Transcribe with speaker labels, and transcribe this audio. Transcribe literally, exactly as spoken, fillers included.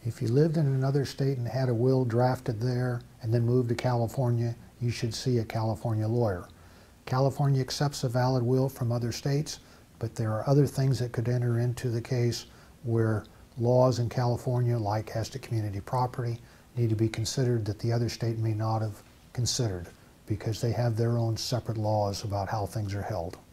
Speaker 1: If you lived in another state and had a will drafted there and then moved to California, you should see a California lawyer. California accepts a valid will from other states, but there are other things that could enter into the case where laws in California, like as to community property, need to be considered that the other state may not have considered because they have their own separate laws about how things are held.